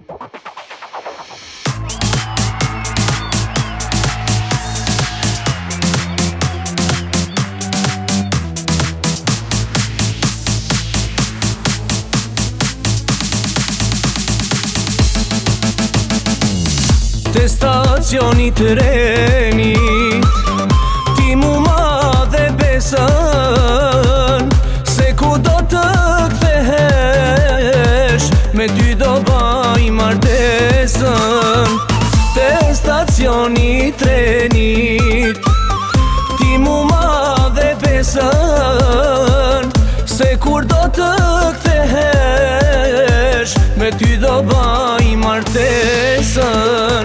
Te stacioni trenit ti mu ma dhe besën se ku do të kthehesh me ty do baj martesën. Te stacioni trenit ti mu ma dhe besën se kur do të kthehesh me ty do baj martesën.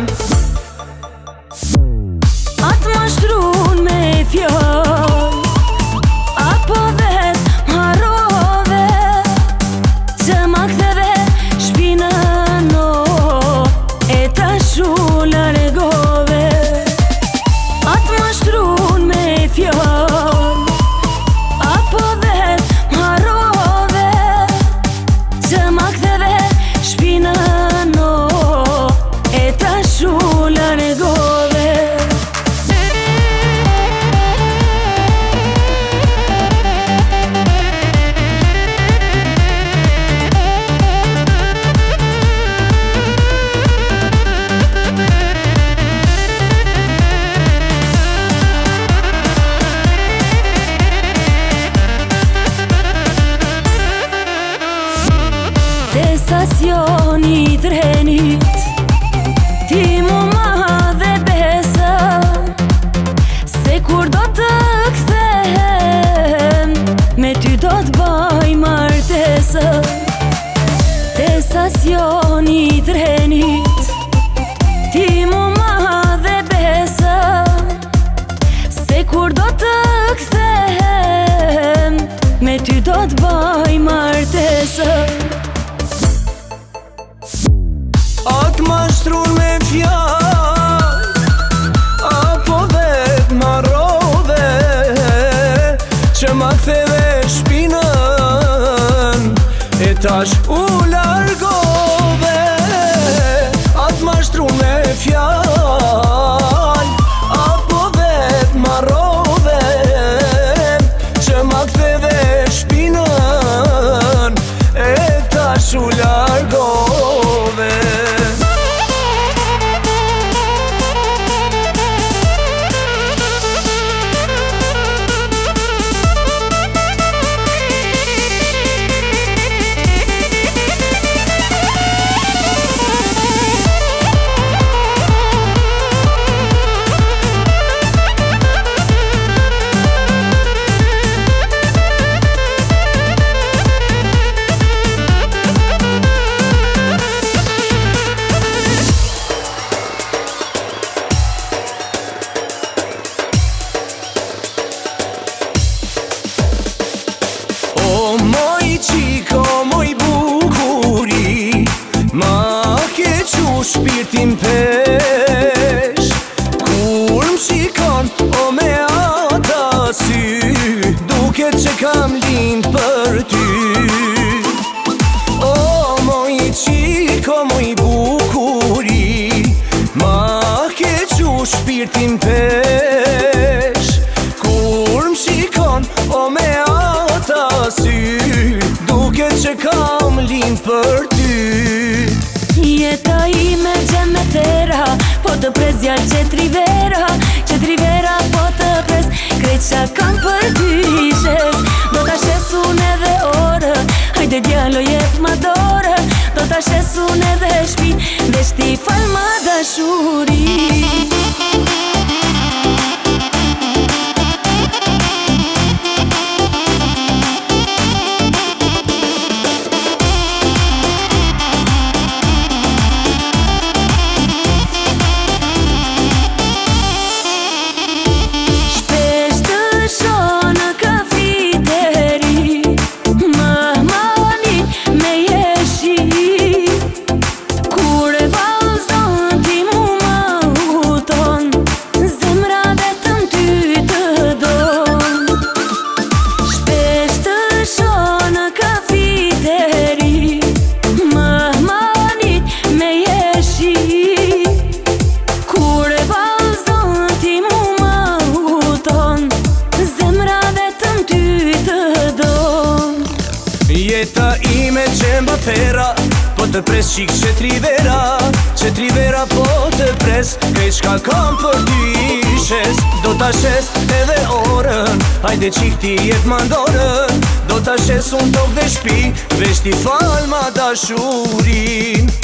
Atë ma shtrun me fjall apo vet harove që ma ktheve shpinën o e ta shu largove. Atë ma shtrun me fjall apo vet harove që ma ktheve shpinën o e ta shu largove. Te stacioni trenit ti mu ma dhe besën se kur do të kthehem me ty do t'baj martesën. Te stacioni trenit ti mu ma dhe besën se kur do të kthehem me ty do t'baj martesën. Atë ma shtrun me fjall apo vet marrove që ma ktheve shpinën e tash u largove. Atë ma shtrun me fjall apo vet marrove që ma ktheve shpinën e tash u largove. O moj qiko, moj bukuri, ma ke qu shpirtin pesh kur më shikon o me ata sy duket që kam lind për ty. O moj qiko, moj bukuri, ma ke qu shpirtin pesh kur më shikon o me ata sy duket që kam lind për ty. Jeta ime gjem me thera po të pres djallë që trivera po të pres krejt qa kam për ty shes. Do t'a shesun edhe orë hajde djallo jep ma dorë do t'a shesun edhe shpin veç ti fal ma dashuri. thera, po të pres qik që trivera po të pres, krejt shka kam për ty shes. Do t'a shes edhe orën, hajde qik ti jet mandorën. Do t'a shes unë tok dhe shpi, veç ti fal ma dashurin.